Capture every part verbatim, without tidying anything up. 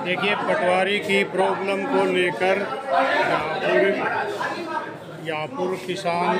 देखिए, पटवारी की प्रॉब्लम को लेकर यापुर किसान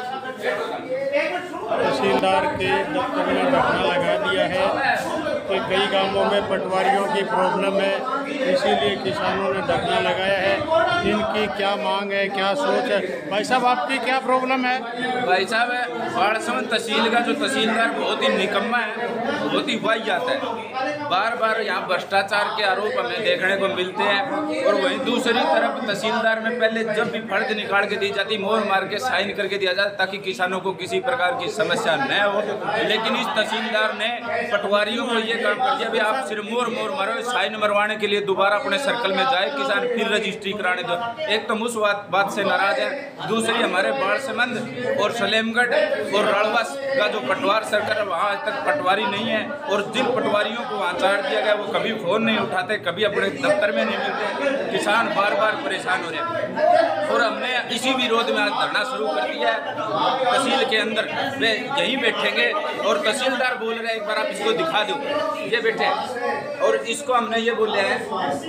तहसीलदार के दफ्तर में धरना लगा दिया है कि कई गांवों में पटवारियों की प्रॉब्लम है, इसीलिए किसानों ने धरना लगाया है। इनकी क्या मांग है, क्या सोच है? भाई साहब, आपकी क्या प्रॉब्लम है? भाई साहब, बाड़समंद तहसील का जो तहसीलदार बहुत ही निकम्मा है, बहुत ही वाहियात है। बार बार यहाँ भ्रष्टाचार के आरोप हमें देखने को मिलते हैं। और वहीं दूसरी तरफ तहसीलदार में पहले जब भी फर्ज निकाल के दी जाती, मोहर मार के साइन करके दिया जाता ताकि किसानों को किसी प्रकार की समस्या न हो। लेकिन इस तहसीलदार ने पटवारियों को ये काम कर दिया, भी आप सिर्फ मोहर मोहर मारो, साइन मरवाने के लिए दोबारा अपने सर्कल में जाए किसान, फिर रजिस्ट्री कराने दो। एक तो उस बात से नाराज है, दूसरी हमारे बाड़समंद और सलेमगढ़ और राड़वास का जो पटवार सर्कल है, वहाँ आज तक पटवारी नहीं है। और जिन पटवारियों को वहाँ चार्ज दिया गया वो कभी फ़ोन नहीं उठाते, कभी अपने दफ्तर में नहीं मिलते। किसान बार बार परेशान हो रहे हैं और हमने इसी विरोध में आज धरना शुरू कर दिया है तहसील के अंदर। वे यहीं बैठेंगे और तहसीलदार बोल रहे हैं, एक बार आप इसको दिखा दो, ये बैठे हैं। और इसको हमने ये बोले हैं,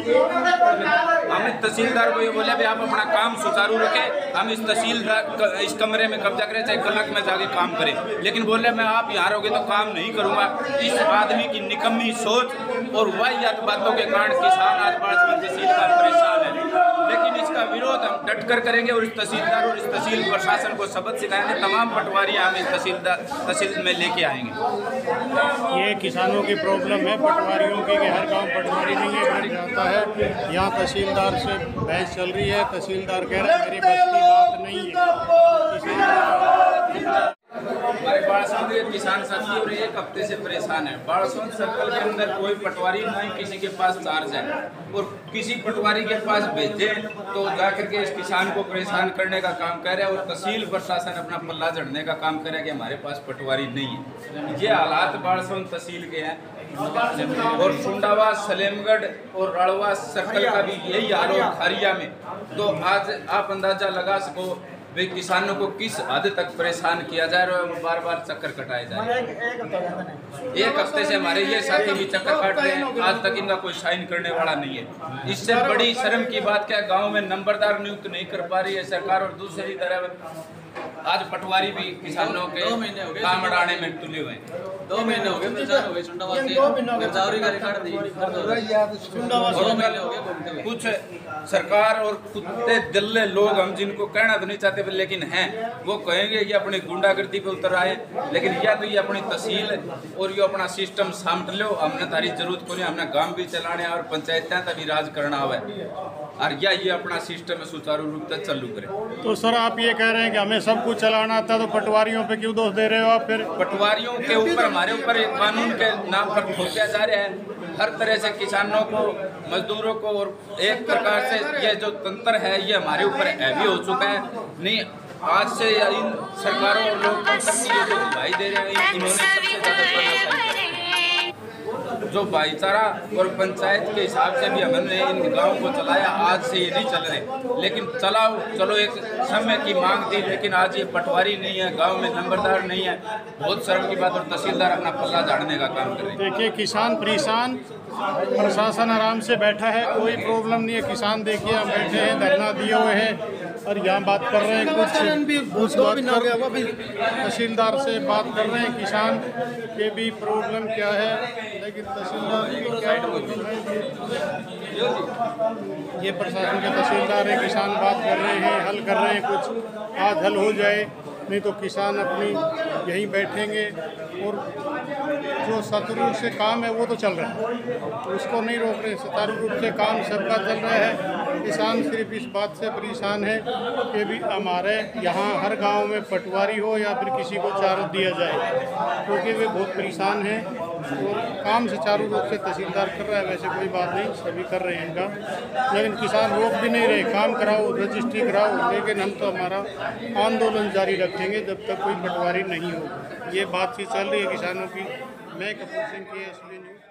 हमने तहसीलदार को ये बोले भी आप अपना काम सुचारू रखें, हम इस तहसीलदार इस कमरे में कब्जा करें, चाहे क्लर्क में जाके काम करें। लेकिन बोले मैं आप यहाँ रहोगे तो काम नहीं करूँगा। इस आदमी की निकम्मी सोच और वाहियात बातों के कारण किसान आज बाड़समंद तहसीलदार परेशान है। लेकिन इसका विरोध हम डट कर करेंगे और इस तहसीलदार और इस तहसील प्रशासन को सबक सिखाएंगे। तमाम पटवारी हम इस तहसीलदार तहसील में लेके आएंगे। ये किसानों की प्रॉब्लम है पटवारियों की कि हर गांव पटवारी नहीं है, बन जाता है। यहाँ तहसीलदार से बहस चल रही है, तहसीलदार कह रहा है मेरी बस की बात नहीं है। हमारे बाड़समंद के किसान साथी और एक हफ्ते से परेशान है। बाड़समंद सर्कल के अंदर कोई पटवारी नहीं, किसी के पास चार्ज है और किसी पटवारी के पास भेजे तो जाकर के इस किसान को परेशान करने का काम कर रहा है। और तहसील प्रशासन अपना पल्ला झड़ने का काम कर रहा है कि हमारे पास पटवारी नहीं है। ये हालात बाड़समंद तहसील के हैं। और सुंडावा, सलेमगढ़ और राड़वास सर्कल का भी यही हाल है खारिया में। तो आज आप अंदाजा लगा सको वे किसानों को किस हद तक परेशान किया जा रहा है, बार बार चक्कर कटाए जा रहे हैं। एक हफ्ते से हमारे ये साथी भी चक्कर काट रहे हैं, आज तक इनका कोई साइन करने वाला नहीं है। इससे बड़ी शर्म की बात क्या, गांव में नंबरदार नियुक्त नहीं कर पा रही है सरकार। और दूसरी तरफ आज पटवारी भी किसानों के काम अड़ाने में तुले हुए हैं। दो महीने हो गए परेशान हो गए। सुंडावा से गरजावरी का रिकॉर्ड दी, कुछ सरकार और कुत्ते दिल्ले लोग हम जिनको कहना तो नहीं चाहते लेकिन हैं, वो कहेंगे कि अपनी गुंडागर्दी पे उतर आए। लेकिन या तो ये अपनी तहसील और ये अपना सिस्टम सामट लो, हमने तारी जरूरत को नहीं, हमने गांव भी चलाने और पंचायतें तभी राज करना हुआ और या ये अपना सिस्टम सुचारू रूप से चालू करें। तो सर आप ये कह रहे हैं कि हमें सब कुछ चलाना था, तो पटवारियों पे क्यों दोष दे रहे हो आप? फिर पटवारियों के ऊपर हमारे ऊपर एक कानून के नाम पर ठोका जा रहा है। हर तरह से किसानों को, मजदूरों को, और एक प्रकार से ये जो तंत्र है ये हमारे ऊपर हैवी हो चुका है। नहीं, आज से इन सरकारों और लोकतंत्र की ये जो दिलाई दे रहे हैं, इन्होंने सबसे ज़्यादा जो भाईचारा और पंचायत के हिसाब से भी हमने इन गाँव को चलाया, आज से ये नहीं चल रहे। लेकिन चलाओ, चलो एक समय की मांग थी, लेकिन आज ये पटवारी नहीं है, गांव में नंबरदार नहीं है, बहुत शर्म की बात। और तहसीलदार अपना पल्ला झाड़ने का काम कर रहे हैं। देखिए, किसान परेशान, प्रशासन आराम से बैठा है, कोई प्रॉब्लम नहीं है। किसान देखिए हम बैठे हैं, धरना दिए हुए हैं और यहाँ बात कर रहे हैं। कुछ तहसीलदार से बात कर रहे हैं किसान के भी प्रॉब्लम क्या है, लेकिन तहसीलदार की क्या प्रॉब्लम है ये प्रशासन के तहसीलदार है। किसान बात कर रहे हैं, हल कर रहे हैं, कुछ आज हल हो जाए, नहीं तो किसान अपनी यहीं बैठेंगे। और जो सतरू से काम है वो तो चल रहा है, उसको नहीं रोक रहे। सुचारू रूप से काम सबका चल रहा है। किसान सिर्फ इस बात से परेशान है कि भी हमारे यहाँ हर गांव में पटवारी हो या फिर किसी को चार्ज दिया जाए, क्योंकि वे बहुत परेशान हैं। और काम सुचारू रूप से तहसीलदार कर रहा है, वैसे कोई बात नहीं, सभी कर रहे हैं इनका। लेकिन किसान रोक भी नहीं रहे, काम कराओ, रजिस्ट्री कराओ। लेकिन हम तो हमारा आंदोलन जारी रखेंगे जब तक कोई पटवारी नहीं हो। ये बातचीत चल रही है किसानों की। मैं कपूर सिंह की एस बी न्यूज़।